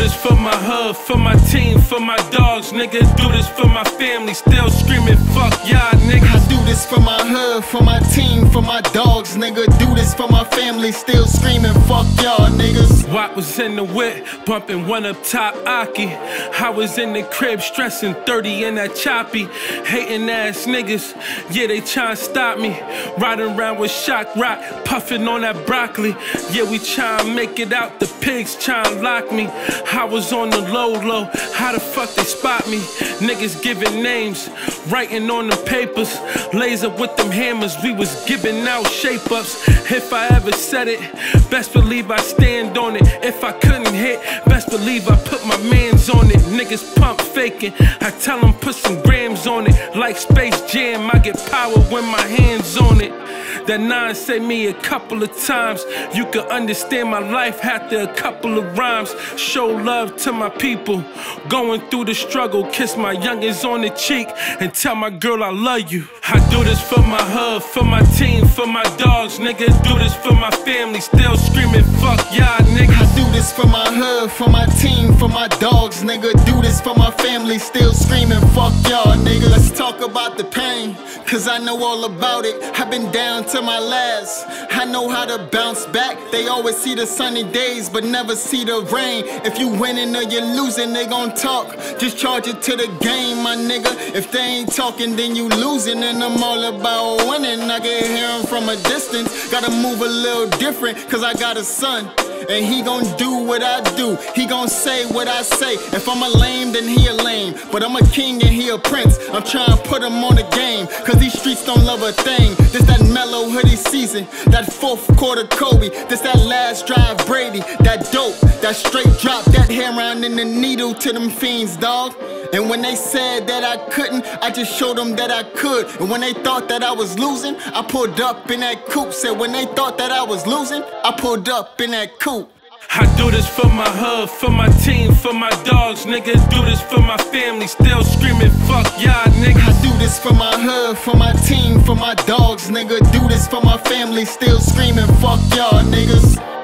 this for my hood, for my team, for my dogs, nigga. Do this for my family, still screaming fuck y'all, nigga. I do this for my hood, for my team, for my dogs, nigga. Do this for my family, still screaming fuck y'all, niggas. Watt was in the whip, bumping one up top Aki. I was in the crib stressing 30 in that choppy. Hating ass niggas, yeah, they tryna stop me. Riding around with shock rock, puffing on that broccoli. Yeah, we tryna make it out, the pigs tryna lock me. I was on the low, how the fuck they spot me? Niggas giving names, writing on the papers. Laser with them hammers, we was giving out shape-ups. If I ever said it, best believe I stand on it. If I couldn't hit, best believe I put my mans on it. Niggas pump faking, I tell them put some grams on it. Like Space Jam, I get power when my hands on it. That 9 saved me a couple of times. You can understand my life after a couple of rhymes. Show love to my people going through the struggle. Kiss my youngins on the cheek and tell my girl I love you. I do this for my hood, for my team, for my dogs, nigga. Do this for my family, still screaming fuck y'all, nigga. I do this for my hood, for my team, for my dogs, nigga. Do this for my family, still screaming fuck y'all, nigga. Let's talk about the pain, cause I know all about it. I've been down to my last, I know how to bounce back. They always see the sunny days but never see the rain. If you winning or you losing, they gon' talk. Just charge it to the game, my nigga. If they ain't talking, then you losing. And I'm all about winning. I can hear 'em from a distance. Gotta move a little different, cause I got a son, and he gon' do what I do. He gon' say what I say. If I'm a lame, then he a lame, but I'm a king and he a prince. I'm trying to put him on the game, cause these streets don't love a thing. This that mellow hoodie season, that fourth quarter Kobe. This that last drive Brady, that dope, that straight drop, that hammer in the needle to them fiends, dog. And when they said that I couldn't, I just showed them that I could. And when they thought that I was losing, I pulled up in that coupe. Said when they thought that I was losing, I pulled up in that coupe. I do this for my hood, for my team, for my dogs, nigga. Do this for my family, still screaming fuck y'all, nigga. I do this for my hood, for my team, for my dogs, nigga. Do this for my family, still screaming fuck y'all, niggas.